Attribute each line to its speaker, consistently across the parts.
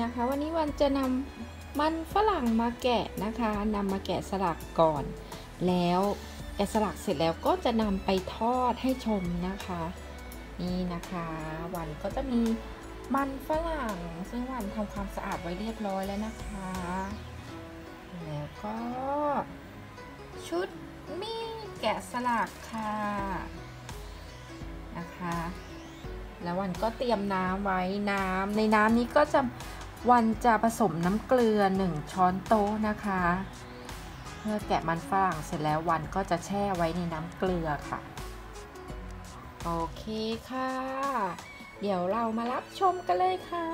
Speaker 1: นะคะวันนี้วันจะนำมันฝรั่งมาแกะนะคะนำมาแกะสลักก่อนแล้วแกะสลักเสร็จแล้วก็จะนำไปทอดให้ชมนะคะนี่นะคะวันก็จะมีมันฝรั่งซึ่งวันทำความสะอาดไว้เรียบร้อยแล้วนะคะแล้วก็ชุดมีดแกะสลักค่ะนะคะแล้ววันก็เตรียมน้ำไว้ในน้ำนี้ก็จะวันจะผสมน้ำเกลือ1 ช้อนโต๊ะนะคะเมื่อแกะมันฝรั่งเสร็จแล้ววันก็จะแช่ไว้ในน้ำเกลือค่ะโอเคค่ะเดี๋ยวเรามารับชมกันเลยค่ะ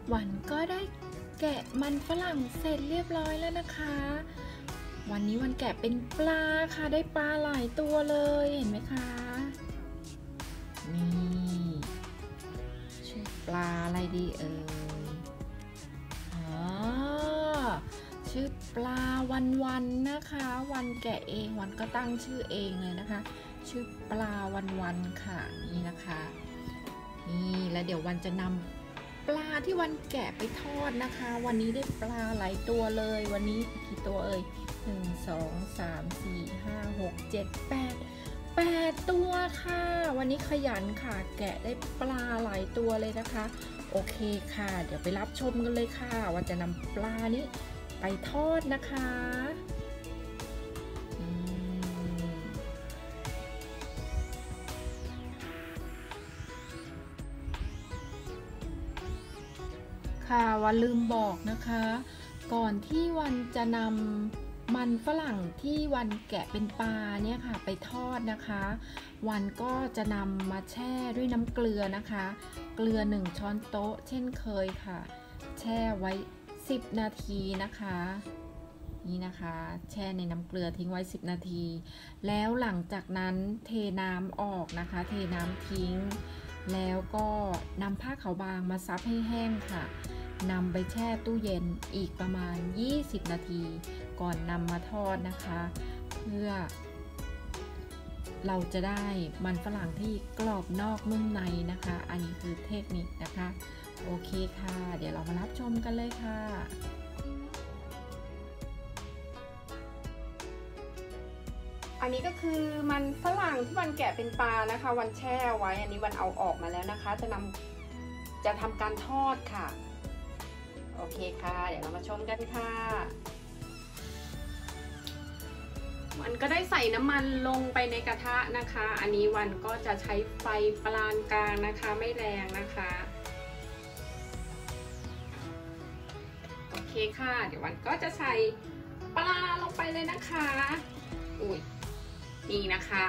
Speaker 1: วันก็ได้แกะมันฝรั่งเสร็จเรียบร้อยแล้วนะคะ วันนี้วันแกะเป็นปลาค่ะได้ปลาหลายตัวเลยเห็นไหมคะนี่ชื่อปลาอะไรดีเอ่ยชื่อปลาวันนะคะ วันแกะเองวันก็ตั้งชื่อเองเลยนะคะชื่อปลาวันค่ะนี่นะคะนี่แล้วเดี๋ยววันจะนำปลาที่วันแกะไปทอดนะคะวันนี้ได้ปลาหลายตัวเลยวันนี้กี่ตัวเอ่ย1 2 3 4 5 6 7 8ตัวค่ะวันนี้ขยันค่ะแกะได้ปลาหลายตัวเลยนะคะโอเคค่ะเดี๋ยวไปรับชมกันเลยค่ะวันจะนำปลานี้ไปทอดนะคะค่ะวันลืมบอกนะคะก่อนที่วันจะนำมันฝรั่งที่วันแกะเป็นปลาเนี่ยค่ะไปทอดนะคะวันก็จะนำมาแช่ด้วยน้ำเกลือนะคะเกลือ1 ช้อนโต๊ะเช่นเคยค่ะแช่ไว้10 นาทีนะคะนี่นะคะแช่ในน้ำเกลือทิ้งไว้10 นาทีแล้วหลังจากนั้นเทน้ำออกนะคะเทน้ำทิ้งแล้วก็นำผ้าขาวบางมาซับให้แห้งค่ะนำไปแช่ตู้เย็นอีกประมาณ20 นาทีก่อนนำมาทอดนะคะเพื่อเราจะได้มันฝรั่งที่กรอบนอกนุ่มในนะคะอันนี้คือเทคนิคนะคะโอเคค่ะเดี๋ยวเรามารับชมกันเลยค่ะอันนี้ก็คือมันฝรั่งที่วันแกะเป็นปลานะคะวันแช่ไว้อันนี้วันเอาออกมาแล้วนะคะจะทำการทอดค่ะโอเคค่ะเดี๋ยวเรามาชมกันค่ะวันก็ได้ใส่น้ำมันลงไปในกระทะนะคะอันนี้วันก็จะใช้ไฟปานกลางนะคะไม่แรงนะคะโอเคค่ะเดี๋ยววันก็จะใส่ปลาลงไปเลยนะคะอุ้ยนี่นะคะ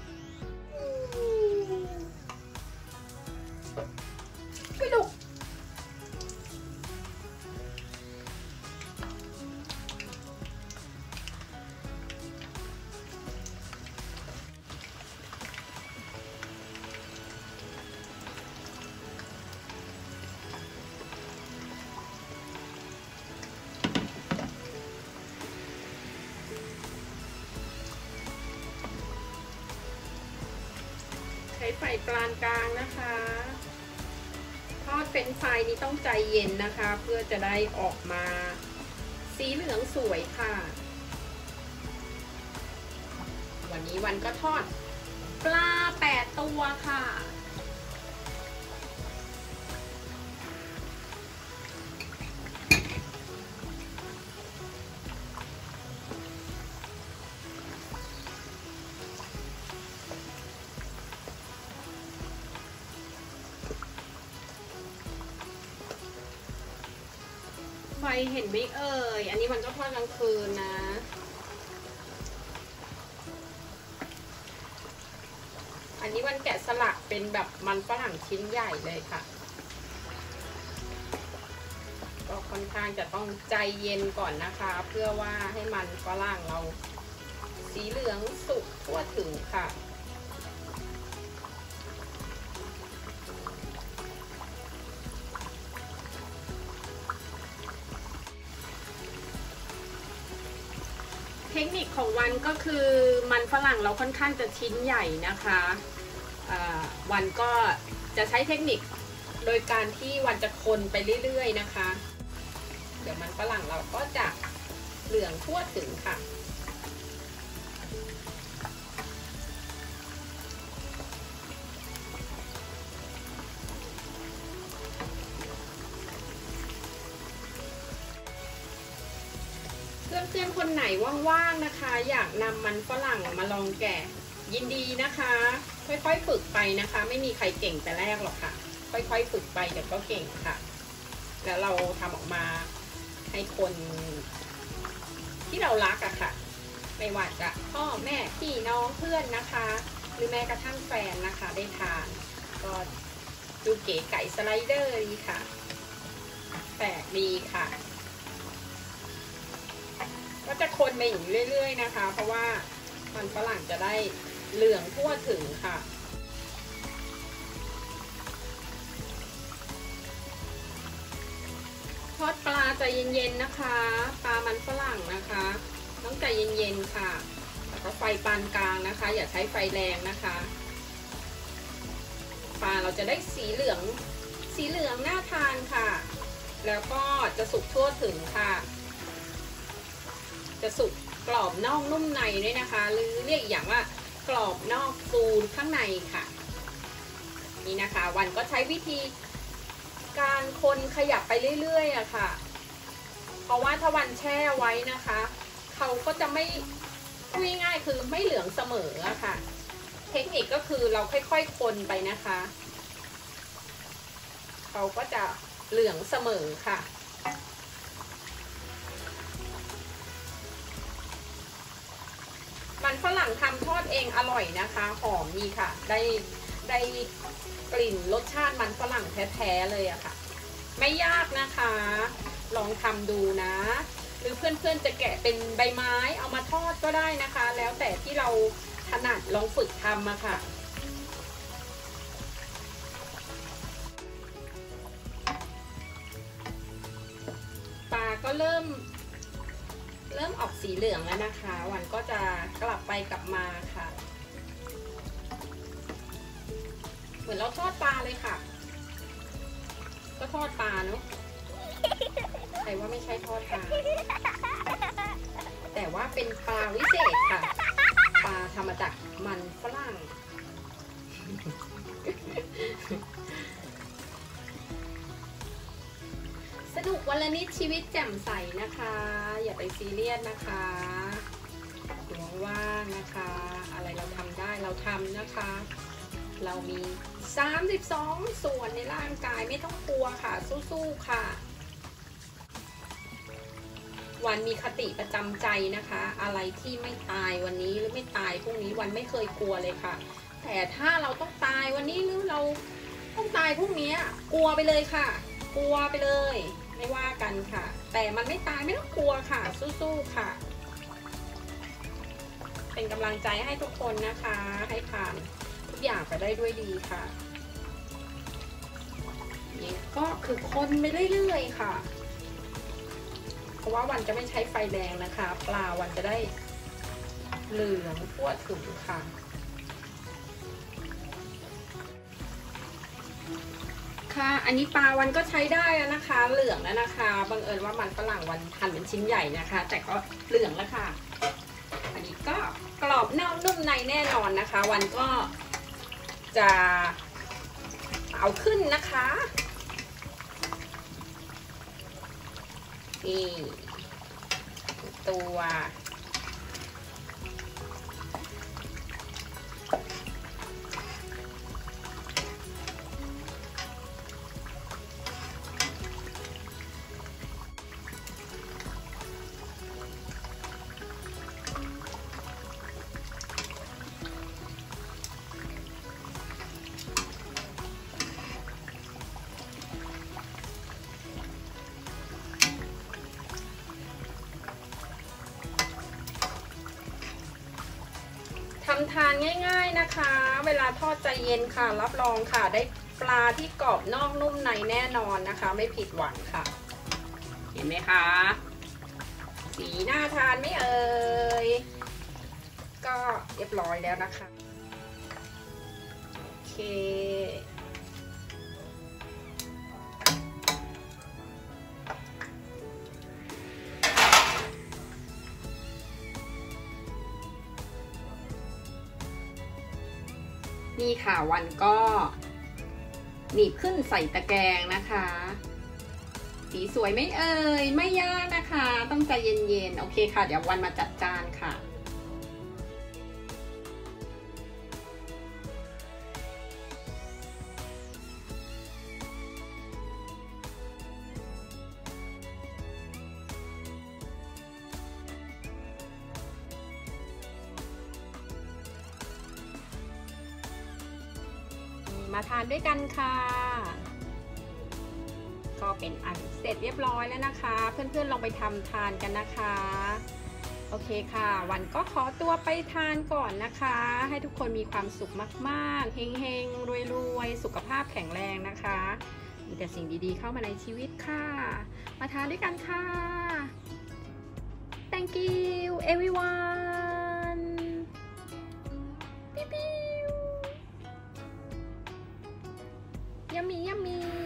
Speaker 1: ไปดูใช้ไฟปานกลางนะคะทอดเป็นไฟนี้ต้องใจเย็นนะคะเพื่อจะได้ออกมาสีเหลืองสวยค่ะวันนี้วันก็ทอดปลา8 ตัวค่ะไฟเห็นไหมเอ่ยอันนี้มันก็ทอดกลางคืนนะอันนี้วันแกะสลักเป็นแบบมันฝรั่งชิ้นใหญ่เลยค่ะก็ค่อนข้างจะต้องใจเย็นก่อนนะคะเพื่อว่าให้มันฝรั่งเราสีเหลืองสุกทั่วถึงค่ะเทคนิคของวันก็คือมันฝรั่งเราค่อนข้างจะชิ้นใหญ่นะคะวันก็จะใช้เทคนิคโดยการที่วันจะคนไปเรื่อยๆนะคะเดี๋ยวมันฝรั่งเราก็จะเหลืองทั่วถึงค่ะเพื่อนๆคนไหนว่างๆนะคะอยากนำมันฝรั่งมาลองแกะยินดีนะคะค่อยๆฝึกไปนะคะไม่มีใครเก่งแต่แรกหรอกค่ะค่อยๆฝึกไปเดี๋ยวก็เก่งค่ะแล้วเราทำออกมาให้คนที่เรารักอะค่ะไม่ว่าจะพ่อแม่พี่น้องเพื่อนนะคะหรือแม้กระทั่งแฟนนะคะได้ทานก็ดูเก๋ไก่สไลเดอร์ดีค่ะแปลกดีค่ะก็จะคนไปอย่างเรื่อยๆนะคะเพราะว่ามันฝรั่งจะได้เหลืองทั่วถึงค่ะทอดปลาใจเย็นๆนะคะปลามันฝรั่งนะคะต้องใจเย็นๆค่ะแล้วก็ไฟปานกลางนะคะอย่าใช้ไฟแรงนะคะปลาเราจะได้สีเหลืองน่าทานค่ะแล้วก็จะสุกทั่วถึงค่ะจะสุกกรอบนอกนุ่มในด้วยนะคะหรือเรียกอย่างว่ากรอบนอกฟูข้างในค่ะนี่นะคะวันก็ใช้วิธีการคนขยับไปเรื่อยๆอะค่ะเพราะว่าถ้าวันแช่ไว้นะคะเขาก็จะไม่พูดง่ายๆคือไม่เหลืองเสมออะค่ะเทคนิคก็คือเราค่อยๆคนไปนะคะเขาก็จะเหลืองเสมอค่ะมันฝรั่งทำทอดเองอร่อยนะคะหอมดีค่ะได้กลิ่นรสชาติมันฝรั่งแท้ๆเลยอะค่ะไม่ยากนะคะลองทำดูนะหรือเพื่อนๆจะแกะเป็นใบไม้เอามาทอดก็ได้นะคะแล้วแต่ที่เราถนัดลองฝึกทำอะค่ะปลาก็เริ่มออกสีเหลืองแล้วนะคะวันก็จะกลับไปกลับมาค่ะเหมือนเราทอดปลาเลยค่ะก็ทอดปลาเนาะใครว่าไม่ใช่ทอดปลาแต่ว่าเป็นปลาวิเศษค่ะปลาทำมาจากมันฝรั่งสนุกวันละนิดชีวิตแจ่มใสนะคะอย่าไปซีเรียสนะคะว่างๆนะคะอะไรเราทำได้เราทำนะคะเรามี32ส่วนในร่างกายไม่ต้องกลัวค่ะสู้ๆค่ะวันมีคติประจำใจนะคะอะไรที่ไม่ตายวันนี้หรือไม่ตายพรุ่งนี้วันไม่เคยกลัวเลยค่ะแต่ถ้าเราต้องตายวันนี้หรือเราต้องตายพรุ่งนี้กลัวไปเลยค่ะกลัวไปเลยไม่ว่ากันค่ะแต่มันไม่ตายไม่ต้องกลัวค่ะสู้ๆค่ะเป็นกำลังใจให้ทุกคนนะคะให้ผ่านทุกอย่างไปได้ด้วยดีค่ะนี่ก็คือคนไปเรื่อยๆค่ะเพราะว่าวันจะไม่ใช้ไฟแรงนะคะปลาวันจะได้เหลืองทั่วถึงค่ะค่ะอันนี้ปลาวันก็ใช้ได้แล้วนะคะเหลืองแล้วนะคะบังเอิญว่ามันฝรั่งวันหั่นเป็นชิ้นใหญ่นะคะแต่ก็เหลืองแล้วค่ะอันนี้ก็กรอบนอกนุ่มในแน่นอนนะคะวันก็จะเอาขึ้นนะคะนี่ตัวทำทานง่ายๆนะคะเวลาทอดใจเย็นค่ะรับรองค่ะได้ปลาที่กรอบนอกนุ่มในแน่นอนนะคะไม่ผิดหวังค่ะเห็นไหมคะสีน่าทานไม่เอ่ยก็เรียบร้อยแล้วนะคะโอเคนี่ค่ะวันก็หนีบขึ้นใส่ตะแกรงนะคะสีสวยไม่เอ่ยไม่ยากนะคะต้องใจเย็นๆโอเคค่ะเดี๋ยววันมาจัดจานค่ะมาทานด้วยกันค่ะขอบเป็นอันเสร็จเรียบร้อยแล้วนะคะ เพื่อนๆลองไปทำทานกันนะคะโอเคค่ะวันก็ขอตัวไปทานก่อนนะคะให้ทุกคนมีความสุขมากๆเฮงๆรวยๆสุขภาพแข็งแรงนะคะมีแต่สิ่งดีๆเข้ามาในชีวิตค่ะมาทานด้วยกันค่ะ Thank you everyone ปิ๊ว Yummy yummy